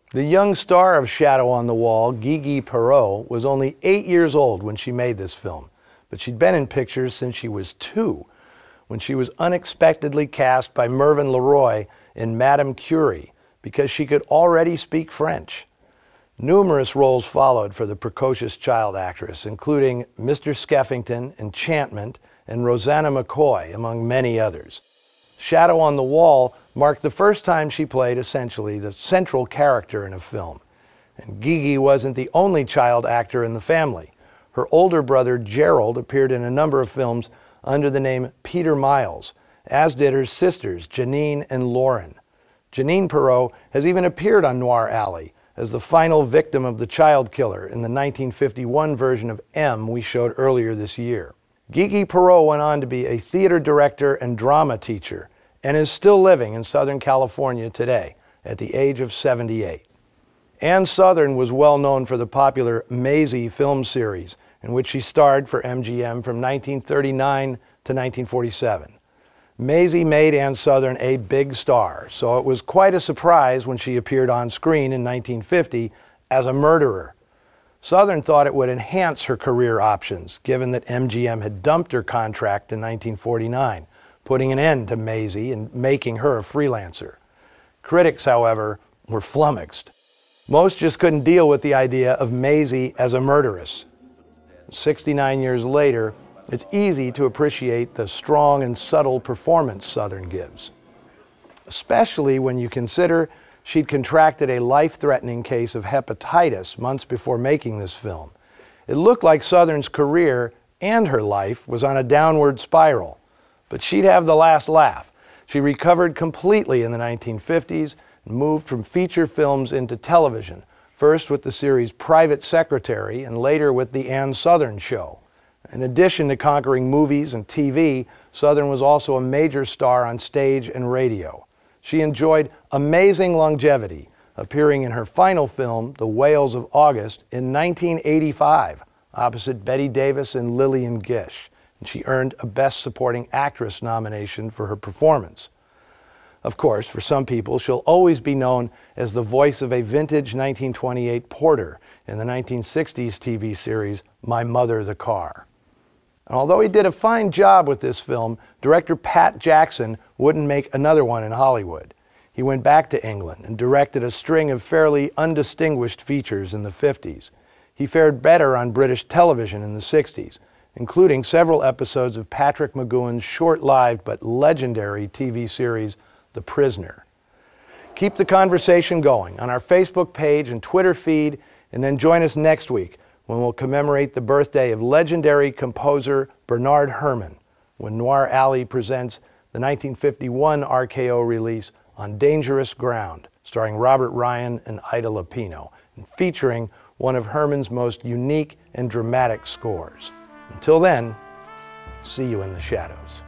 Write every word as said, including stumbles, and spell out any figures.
The young star of Shadow on the Wall, Gigi Perreault, was only eight years old when she made this film, but she'd been in pictures since she was two, when she was unexpectedly cast by Mervyn LeRoy in Madame Curie because she could already speak French. Numerous roles followed for the precocious child actress, including Mister Skeffington, Enchantment, and Rosanna McCoy, among many others. Shadow on the Wall marked the first time she played essentially the central character in a film. And Gigi wasn't the only child actor in the family. Her older brother Gerald appeared in a number of films under the name Peter Miles, as did her sisters Janine and Lauren. Janine Perreault has even appeared on Noir Alley as the final victim of the child killer in the nineteen fifty-one version of M we showed earlier this year. Gigi Perreault went on to be a theater director and drama teacher and is still living in Southern California today at the age of seventy-eight. Ann Sothern was well known for the popular Maisie film series, in which she starred for M G M from nineteen thirty-nine to nineteen forty-seven. Maisie made Ann Sothern a big star, so it was quite a surprise when she appeared on screen in nineteen fifty as a murderer. Sothern thought it would enhance her career options, given that M G M had dumped her contract in nineteen forty-nine, putting an end to Maisie and making her a freelancer. Critics, however, were flummoxed. Most just couldn't deal with the idea of Maisie as a murderess. sixty-nine years later, it's easy to appreciate the strong and subtle performance Sothern gives, especially when you consider she'd contracted a life-threatening case of hepatitis months before making this film. It looked like Sothern's career and her life was on a downward spiral, but she'd have the last laugh. She recovered completely in the nineteen fifties and moved from feature films into television, first with the series Private Secretary and later with The Ann Sothern Show. In addition to conquering movies and T V, Sothern was also a major star on stage and radio. She enjoyed amazing longevity, appearing in her final film, The Whales of August, in nineteen eighty-five, opposite Bette Davis and Lillian Gish, and she earned a Best Supporting Actress nomination for her performance. Of course, for some people, she'll always be known as the voice of a vintage nineteen twenty-eight Porter in the nineteen sixties T V series My Mother the Car. And although he did a fine job with this film, director Pat Jackson wouldn't make another one in Hollywood. He went back to England and directed a string of fairly undistinguished features in the fifties. He fared better on British television in the sixties, including several episodes of Patrick McGoohan's short-lived but legendary T V series, The Prisoner. Keep the conversation going on our Facebook page and Twitter feed, and then join us next week when we'll commemorate the birthday of legendary composer Bernard Herrmann, when Noir Alley presents the nineteen fifty-one R K O release On Dangerous Ground, starring Robert Ryan and Ida Lupino, and featuring one of Herrmann's most unique and dramatic scores. Until then, see you in the shadows.